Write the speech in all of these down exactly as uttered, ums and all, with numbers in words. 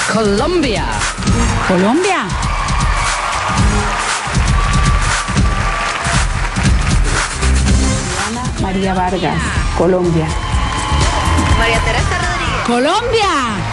Colombia. Colombia. Ana María Vargas, Colombia. María Teresa Rodríguez. Colombia.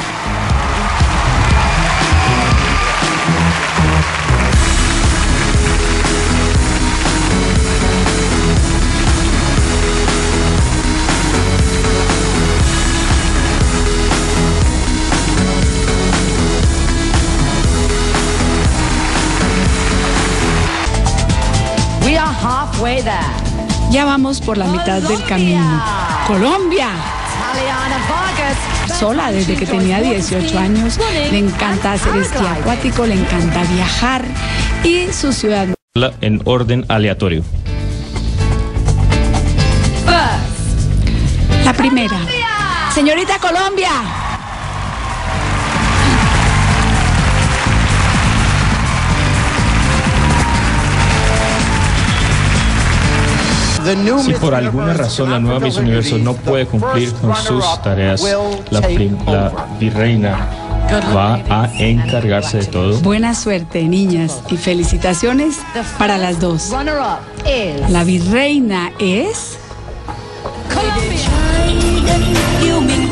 We are halfway there. Ya vamos por la mitad del camino. Colombia. Taliana Vargas. Sola desde que tenía dieciocho años. Le encanta hacer esquí acuático, le encanta viajar y su ciudad. En orden aleatorio. La primera. Señorita Colombia. Si por alguna razón la nueva Miss Universo no puede cumplir con sus tareas, la, la virreina va a encargarse de todo. Buena suerte, niñas, y felicitaciones para las dos. Runner-up is La virreina es... Colombia.